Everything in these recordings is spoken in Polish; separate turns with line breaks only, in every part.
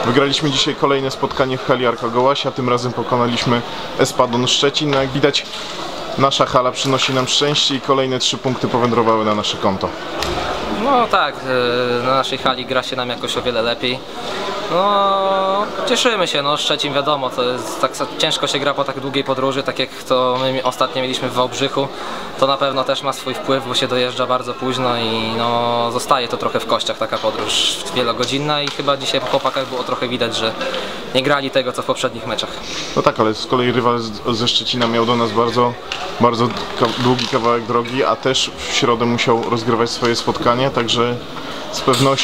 Wygraliśmy dzisiaj kolejne spotkanie w hali Arka Gołasia, tym razem pokonaliśmy Espadon Szczecin. No jak widać, nasza hala przynosi nam szczęście i kolejne 3 punkty powędrowały na nasze konto.
No tak, na naszej hali gra się nam jakoś o wiele lepiej. No, cieszymy się, no Szczecin wiadomo, to jest tak ciężko się gra po tak długiej podróży, tak jak to my ostatnio mieliśmy w Wałbrzychu. To na pewno też ma swój wpływ, bo się dojeżdża bardzo późno i no, zostaje to trochę w kościach taka podróż wielogodzinna i chyba dzisiaj po chłopakach było trochę widać, że nie grali tego co w poprzednich meczach.
No tak, ale z kolei rywal ze Szczecina miał do nas bardzo długi kawałek drogi, a też w środę musiał rozgrywać swoje spotkanie, także z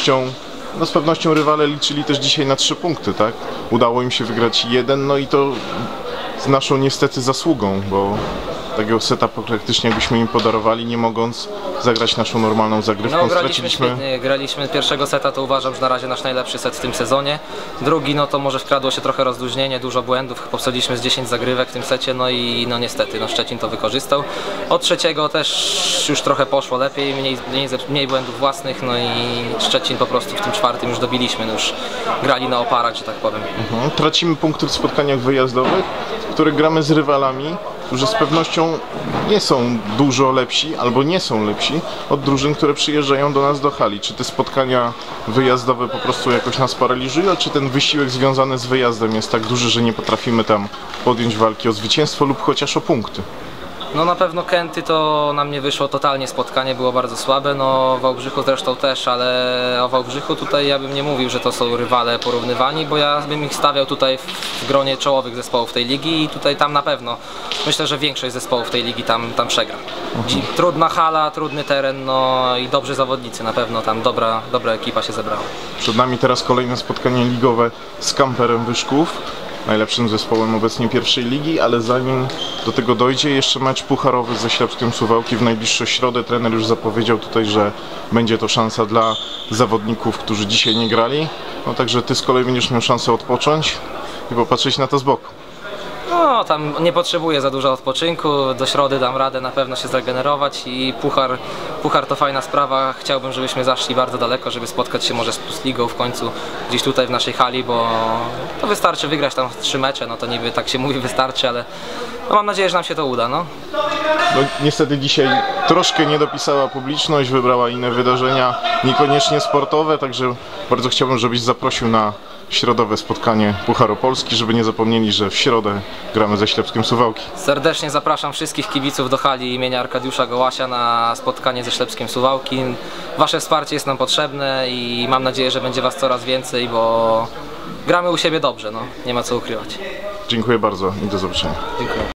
pewnością rywale liczyli też dzisiaj na 3 punkty, tak? Udało im się wygrać 1, no i to z naszą niestety zasługą, bo takiego seta praktycznie jakbyśmy im podarowali, nie mogąc zagrać naszą normalną zagrywką.
No graliśmy świetnie, graliśmy pierwszego seta, to uważam, że na razie nasz najlepszy set w tym sezonie. Drugi, no to może wkradło się trochę rozluźnienie, dużo błędów, popsuliśmy z 10 zagrywek w tym secie, no i no niestety, no Szczecin to wykorzystał. Od trzeciego też już trochę poszło lepiej, mniej błędów własnych, no i Szczecin po prostu w tym czwartym już dobiliśmy, no już grali na oparach, że tak powiem.
Tracimy punkty w spotkaniach wyjazdowych, w których gramy z rywalami, którzy z pewnością nie są dużo lepsi albo nie są lepsi od drużyn, które przyjeżdżają do nas do hali. Czy te spotkania wyjazdowe po prostu jakoś nas paraliżują, czy ten wysiłek związany z wyjazdem jest tak duży, że nie potrafimy tam podjąć walki o zwycięstwo lub chociaż o punkty?
No na pewno Kęty to nam nie wyszło totalnie, spotkanie było bardzo słabe, no Wałbrzychu zresztą też, ale o Wałbrzychu tutaj ja bym nie mówił, że to są rywale porównywani, bo ja bym ich stawiał tutaj w gronie czołowych zespołów tej ligi i tutaj tam na pewno, myślę, że większość zespołów tej ligi tam przegra. Trudna hala, trudny teren, no i dobrzy zawodnicy, na pewno tam dobra ekipa się zebrała.
Przed nami teraz kolejne spotkanie ligowe z Kamperem Wyszków, najlepszym zespołem obecnie pierwszej ligi, ale zanim do tego dojdzie, jeszcze mecz pucharowy ze Ślepskiem Suwałki w najbliższą środę. Trener już zapowiedział tutaj, że będzie to szansa dla zawodników, którzy dzisiaj nie grali. No także ty z kolei będziesz miał szansę odpocząć i popatrzeć na to z boku.
No tam nie potrzebuję za dużo odpoczynku, do środy dam radę na pewno się zregenerować i puchar to fajna sprawa, chciałbym, żebyśmy zaszli bardzo daleko, żeby spotkać się może z Plus Ligą w końcu gdzieś tutaj w naszej hali, bo to wystarczy wygrać tam 3 mecze, no to niby tak się mówi wystarczy, ale no mam nadzieję, że nam się to uda. No
niestety dzisiaj troszkę nie dopisała publiczność, wybrała inne wydarzenia, niekoniecznie sportowe, także bardzo chciałbym, żebyś zaprosił na środowe spotkanie Pucharu Polski, żeby nie zapomnieli, że w środę gramy ze Ślepskiem Suwałki.
Serdecznie zapraszam wszystkich kibiców do hali imienia Arkadiusza Gołasia na spotkanie ze Ślepskim Suwałki. Wasze wsparcie jest nam potrzebne i mam nadzieję, że będzie was coraz więcej, bo gramy u siebie dobrze, no nie ma co ukrywać.
Dziękuję bardzo i do zobaczenia.
Dziękuję.